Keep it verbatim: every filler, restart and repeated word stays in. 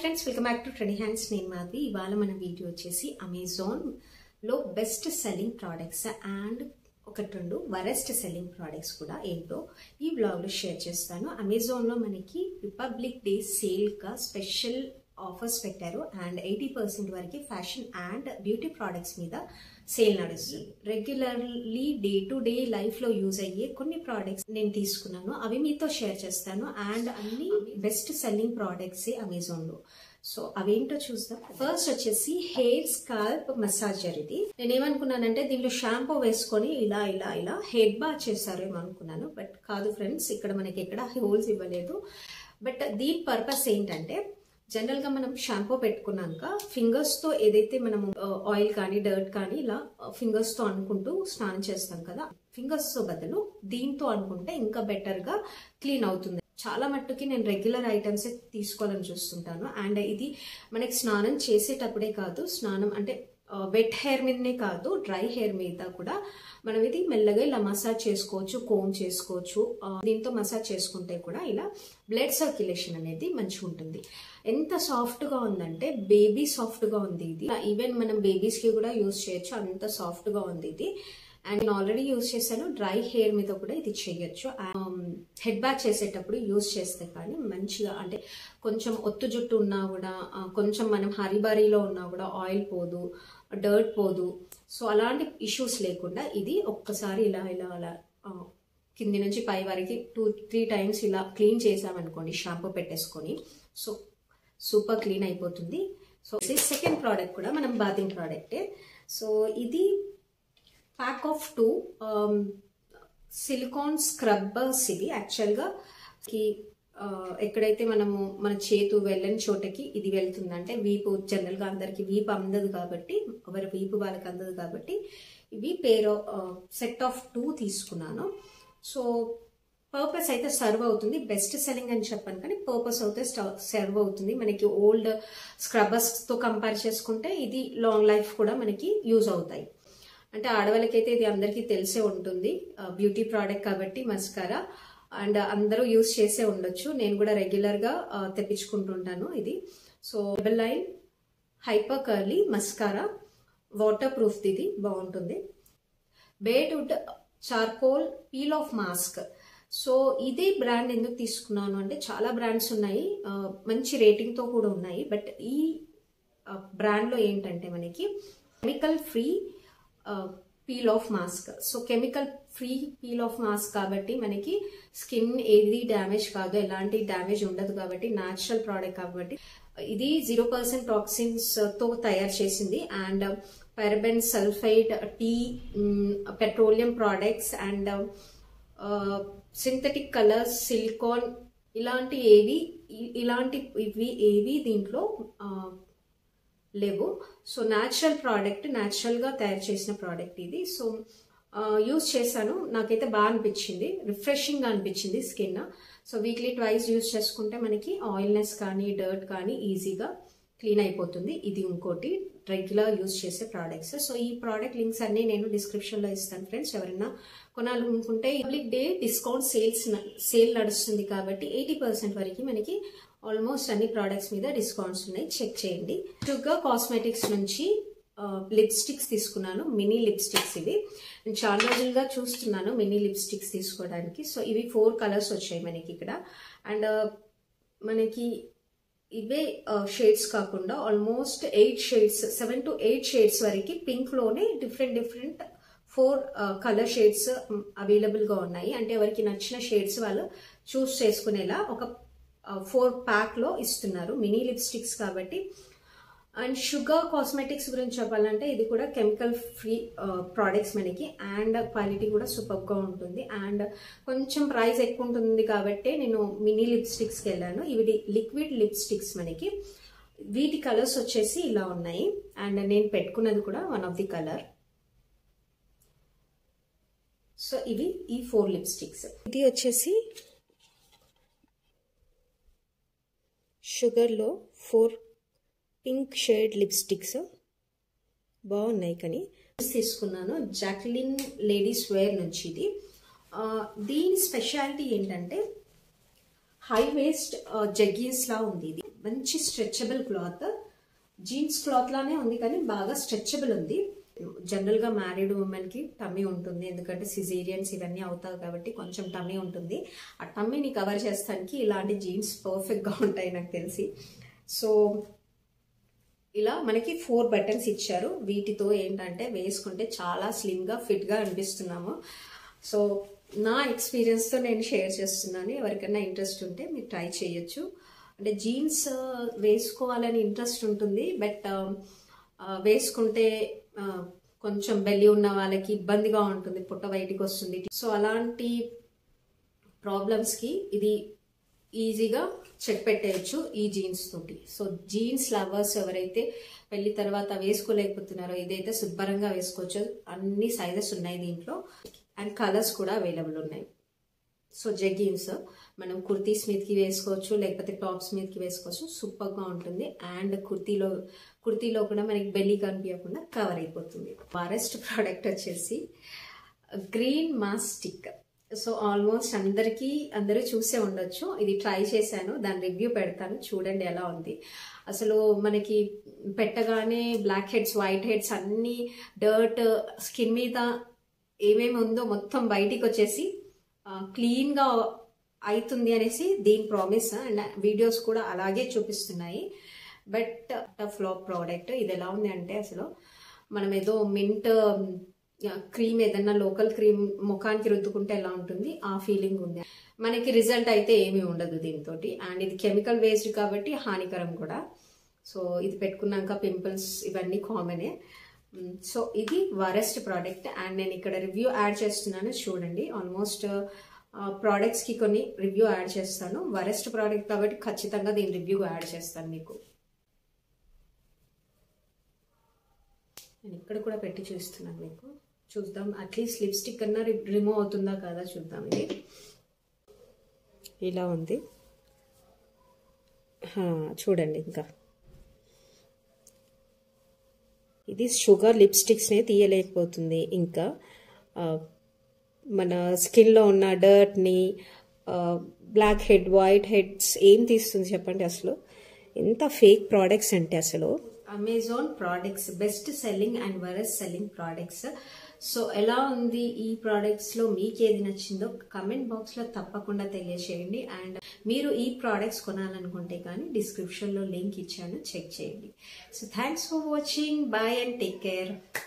Friends, welcome back to trendy hands. నేను మాధవి. ఇవాళ మన వీడియో వచ్చేసి అమెజాన్ లో బెస్ట్ సెల్లింగ్ ప్రోడక్ట్స్ అండ్ ఒకటి రెండు వరెస్ట్ సెల్లింగ్ ప్రోడక్ట్స్ కూడా ఏంటో ఈ బ్లాగ్ లో షేర్ చేస్తాను. అమెజాన్ లో మనకి రిపబ్లిక్ డే సేల్ గా స్పెషల్ ఆఫర్స్ పెట్టారు అండ్ ఎయిటీ పర్సెంట్ వరకు ఫ్యాషన్ అండ్ బ్యూటీ ప్రోడక్ట్స్ మీద సేల్ నడుస్తుంది. Regularly day to day life లో యూజ్ అయ్యే కొన్ని ప్రోడక్ట్స్ నేను తీసుకున్నాను, అవి మీతో షేర్ చేస్తాను. అండ్ అన్ని బెస్ట్ సెల్లింగ్ ప్రోడక్ట్స్ అమెజాన్ లో. సో అవేంటో చూద్దాం. ఫస్ట్ వచ్చేసి హెయిర్ స్కాల్ప్ మసాజర్. ఇది నేనేమనుకున్నానంటే దీనిలో షాంపూ వేసుకొని ఇలా ఇలా ఇలా హెడ్ బాత్ చేస్తారేమో అనుకున్నాను, బట్ కాదు ఫ్రెండ్స్. ఇక్కడ మనకి ఎక్కడ హోల్స్ ఇవ్వలేదు. బట్ దీని పర్పస్ ఏంటంటే, జనరల్ గా మనం షాంపూ పెట్టుకున్నాక ఫింగర్స్ తో ఏదైతే మనం ఆయిల్ కానీ డర్ట్ కానీ ఇలా ఫింగర్స్ తో అనుకుంటూ స్నానం చేస్తాం కదా, ఫింగర్స్ తో బదులు దీంతో అనుకుంటే ఇంకా బెటర్ గా క్లీన్ అవుతుంది. చాలా మట్టుకి నేను రెగ్యులర్ ఐటమ్స్ తీసుకోవాలని చూస్తుంటాను. అండ్ ఇది మనకి స్నానం చేసేటప్పుడే కాదు, స్నానం అంటే వెట్ హెయిర్ మీదనే కాదు, డ్రై హెయిర్ మీద కూడా మనం ఇది మెల్లగా ఇలా మసాజ్ చేసుకోవచ్చు, కోమ్ చేసుకోవచ్చు. దీంతో మసాజ్ చేసుకుంటే కూడా ఇలా బ్లడ్ సర్క్యులేషన్ అనేది మంచిగా ఉంటుంది. ఎంత సాఫ్ట్ గా ఉందంటే బేబీ సాఫ్ట్ గా ఉంది ఇది. ఈవెన్ మనం బేబీస్ కి కూడా యూజ్ చేయొచ్చు, అంత సాఫ్ట్ గా ఉంది ఇది. అండ్ నేను ఆల్రెడీ యూజ్ చేశాను. డ్రై హెయిర్ మీద కూడా ఇది చేయొచ్చు. హెడ్ బాత్ చేసేటప్పుడు యూజ్ చేస్తే కానీ మంచిగా, అంటే కొంచెం ఒత్తు జుట్టు ఉన్నా కూడా, కొంచెం మనం హరిబరీలో ఉన్నా కూడా ఆయిల్ పోదు, డర్ట్ పోదు. సో అలాంటి ఇష్యూస్ లేకుండా ఇది ఒక్కసారి ఇలా ఇలా అలా కింది నుంచి పై వరకు టూ త్రీ టైమ్స్ ఇలా క్లీన్ చేసామనుకోండి షాంపూ పెట్టేసుకొని, సో సూపర్ క్లీన్ అయిపోతుంది. సో సెకండ్ ప్రోడక్ట్ కూడా మనం బాతింగ్ ప్రోడక్టే. సో ఇది pack of two silicone scrubbers. ఇవి యాక్చువల్గా ఎక్కడైతే మనము మన చేతు వెళ్ళని చోటకి ఇది వెళ్తుందంటే, వీపు జనరల్ గా అందరికి వీపు అందదు కాబట్టి, ఎవరి వీపు వాళ్ళకి అందదు కాబట్టి ఇవి పేరు సెట్ ఆఫ్ టూ తీసుకున్నాను. సో పర్పస్ అయితే సర్వ్ అవుతుంది. బెస్ట్ సెల్లింగ్ అని చెప్పాను కానీ పర్పస్ అయితే సర్వ్ అవుతుంది. మనకి ఓల్డ్ స్క్రబ్బర్స్ తో కంపేర్ చేసుకుంటే ఇది లాంగ్ లైఫ్ కూడా మనకి యూజ్ అవుతాయి. అంటే ఆడవాళ్ళకైతే ఇది అందరికీ తెలిసే ఉంటుంది, బ్యూటీ ప్రోడక్ట్ కాబట్టి మస్కారా, అండ్ అందరూ యూజ్ చేసే ఉండొచ్చు. నేను కూడా రెగ్యులర్ గా తెప్పించుకుంటుంటాను ఇది. So double line hyper curly mascara, waterproof, ఇది బాగుంటుంది. బేట్వుడ్ charcoal peel off mask. So ఇదే బ్రాండ్ ఎందుకు తీసుకున్నాను అంటే, చాలా బ్రాండ్స్ ఉన్నాయి, మంచి రేటింగ్ తో కూడా ఉన్నాయి. బట్ ఈ బ్రాండ్ లో ఏంటంటే మనకి chemical free peel off mask. So chemical free peel off mask కాబట్టి మనకి స్కిన్ ఏది డ్యామేజ్ కాదు, ఎలాంటి డ్యామేజ్ ఉండదు కాబట్టి, న్యాచురల్ ప్రోడక్ట్ కాబట్టి. ఇది జీరో పర్సెంట్ టాక్సిన్స్ తో తయారు చేసింది. అండ్ పారాబెన్, సల్ఫైడ్, టీ, petroleum products and synthetic colours, silicone, ఇలాంటి ఏవి ఇలాంటి ఇవి ఏవి దీంట్లో లేవు. సో న్యాచురల్ ప్రోడక్ట్, న్యాచురల్ గా తయారు చేసిన ప్రోడక్ట్ ఇది. సో యూజ్ చేశాను, నాకైతే బాగా అనిపించింది, రిఫ్రెషింగ్ గా అనిపించింది skin. So weekly twice use చేసుకుంటే మనకి ఆయిల్నెస్ కానీ డర్ట్ కానీ ఈజీగా క్లీన్ అయిపోతుంది. ఇది ఇంకోటి రెగ్యులర్ యూజ్ చేసే ప్రోడక్ట్స్. సో ఈ ప్రోడక్ట్ లింక్స్ అన్ని నేను డిస్క్రిప్షన్ లో ఇస్తాను ఫ్రెండ్స్. ఎవరైనా కొనాలనుకుంటే public day discount sales sale నడుస్తుంది కాబట్టి ఎయిటీ పర్సెంట్ వరకు మనకి ఆల్మోస్ట్ అన్ని ప్రోడక్ట్స్ మీద డిస్కౌంట్స్ ఉన్నాయి, చెక్ చేయండి. షుగర్ కాస్మెటిక్స్ నుంచి లిప్స్టిక్స్ తీసుకున్నాను, మినీ లిప్స్టిక్స్. ఇవి నేను చాలా రోజులుగా చూస్తున్నాను మినీ లిప్స్టిక్స్ తీసుకోవడానికి. సో ఇవి ఫోర్ కలర్స్ వచ్చాయి మనకి ఇక్కడ. అండ్ మనకి ఇవే షేడ్స్ కాకుండా almost eight shades, seven to eight shades వరకు పింక్ లోనే different different four colour shades available గా ఉన్నాయి. అంటే ఎవరికి నచ్చిన షేడ్స్ వాళ్ళు చూస్ చేసుకునేలా ఒక ఫోర్ ప్యాక్ లో ఇస్తున్నారు, మినీ లిప్స్టిక్స్ కాబట్టి. అండ్ షుగర్ కాస్మెటిక్స్ గురించి చెప్పాలంటే ఇది కూడా కెమికల్ ఫ్రీ ప్రోడక్ట్స్ మనకి, అండ్ క్వాలిటీ కూడా సూపర్ గా ఉంటుంది. అండ్ కొంచెం ప్రైస్ ఎక్కువ ఉంటుంది కాబట్టి నేను మినీ లిప్స్టిక్స్ కి వెళ్ళాను. ఇవి లిక్విడ్ లిప్స్టిక్స్ మనకి. వీటి కలర్స్ వచ్చేసి ఇలా ఉన్నాయి. అండ్ నేను పెట్టుకున్నది కూడా one of the colour. So ఇవి ఈ ఫోర్ లిప్స్టిక్స్. ఇది వచ్చేసి షుగర్ లో ఫోర్ పింక్ షేడ్ లిప్స్టిక్స్ బాగున్నాయి. కానీ తీసుకున్నాను జాక్లిన్ లేడీస్ వేర్ నుంచి. ఇది దీని స్పెషాలిటీ ఏంటంటే హై వేస్ట్ జగ్గీస్ లా ఉంది. ఇది మంచి స్ట్రెచబుల్ క్లాత్, జీన్స్ క్లాత్ లానే ఉంది కానీ బాగా స్ట్రెచబుల్ ఉంది. జనరల్ గా మ్యారీడ్ ఉమెన్ కి టమ్మీ ఉంటుంది, ఎందుకంటే సిజేరియన్స్ ఇవన్నీ అవుతాయి కాబట్టి కొంచెం టమ్మీ ఉంటుంది. ఆ టమ్మీని కవర్ చేస్తానికి ఇలాంటి జీన్స్ పర్ఫెక్ట్ గా ఉంటాయి నాకు తెలిసి. సో ఇలా మనకి ఫోర్ బటన్స్ ఇచ్చారు. వీటితో ఏంటంటే వేసుకుంటే చాలా స్లిమ్ గా ఫిట్ గా అనిపిస్తున్నాము. సో నా ఎక్స్పీరియన్స్ తో నేను షేర్ చేస్తున్నాను. ఎవరికైనా ఇంట్రెస్ట్ ఉంటే మీరు ట్రై చేయొచ్చు. అంటే జీన్స్ వేసుకోవాలని ఇంట్రెస్ట్ ఉంటుంది, బట్ వేసుకుంటే కొంచెం బెల్లి ఉన్న వాళ్ళకి ఇబ్బందిగా ఉంటుంది, పుట్ట బయటికి వస్తుంది. సో అలాంటి ప్రాబ్లమ్స్ కి ఇది ఈజీగా చెక్ పెట్టేయచ్చు ఈ జీన్స్ తోటి. సో జీన్స్ లవర్స్ ఎవరైతే పెళ్లి తర్వాత వేసుకోలేకపోతున్నారో ఇదైతే శుభ్రంగా వేసుకోవచ్చు. అన్ని సైజెస్ ఉన్నాయి దీంట్లో అండ్ కలర్స్ కూడా అవైలబుల్ ఉన్నాయి. సో జెగిన్స్ మనం కుర్తీస్ మీదకి వేసుకోవచ్చు, లేకపోతే టాప్స్ మీదకి వేసుకోవచ్చు. సూపర్గా ఉంటుంది. అండ్ కుర్తీలో కుర్తీలో కూడా మనకి బెల్లి కనిపించకుండా కవర్ అయిపోతుంది. వారెస్ట్ ప్రోడక్ట్ వచ్చేసి green mask stick. So almost అందరికీ అందరూ చూసే ఉండొచ్చు. ఇది ట్రై చేశాను, దాని రివ్యూ పెడతాను, చూడండి ఎలా ఉంది. అసలు మనకి పెట్టగానే బ్లాక్ హెడ్స్, వైట్ హెడ్స్, అన్ని డర్ట్ స్కిన్ మీద ఏమేమి ఉందో మొత్తం బయటికి వచ్చేసి క్లీన్ గా అవుతుంది అనేసి దీని ప్రామిస్. అండ్ వీడియోస్ కూడా అలాగే చూపిస్తున్నాయి. But flop product. ఇది ఎలా ఉంది అంటే అసలు మనం ఏదో మింట్ క్రీమ్ ఏదన్నా లోకల్ క్రీమ్ ముఖానికి రుద్దుకుంటే ఎలా ఉంటుంది ఆ ఫీలింగ్ ఉంది. మనకి రిజల్ట్ అయితే ఏమీ ఉండదు దీంతో. అండ్ ఇది కెమికల్ వేస్డ్ కాబట్టి హానికరం కూడా. సో ఇది పెట్టుకున్నాక పింపుల్స్ ఇవన్నీ కామనే. సో ఇది వరెస్ట్ ప్రోడక్ట్. అండ్ నేను ఇక్కడ రివ్యూ యాడ్ చేస్తున్నాను, చూడండి. ఆల్మోస్ట్ ప్రోడక్ట్స్ కి కొన్ని రివ్యూ యాడ్ చేస్తాను. వరెస్ట్ ప్రోడక్ట్ కాబట్టి ఖచ్చితంగా దీని రివ్యూ యాడ్ చేస్తాను మీకు. నేను ఇక్కడ కూడా పెట్టి చూస్తున్నాను మీకు. చూద్దాం అట్లీస్ట్ లిప్స్టిక్ కన్నా రిమూవ్ అవుతుందా కదా చూద్దాం. ఇది ఇలా ఉంది చూడండి. ఇంకా ఇది షుగర్ లిప్స్టిక్స్నే తీయలేకపోతుంది. ఇంకా మన స్కిన్లో ఉన్న డర్ట్ని, బ్లాక్ హెడ్, వైట్ హెడ్స్ ఏం తీస్తుంది చెప్పండి. అసలు ఎంత ఫేక్ ప్రోడక్ట్స్ అంటే అసలు. Amazon products best selling and worst selling products. So ఎలా ఉంది ఈ ప్రోడక్ట్స్ లో మీకు ఏది నచ్చిందో కమెంట్ బాక్స్ లో తప్పకుండా తెలియజేయండి. అండ్ మీరు ఈ ప్రోడక్ట్స్ కొనాలనుకుంటే కానీ డిస్క్రిప్షన్ లో లింక్ ఇచ్చాను, చెక్ చేయండి. So thanks for watching. Bye and take care.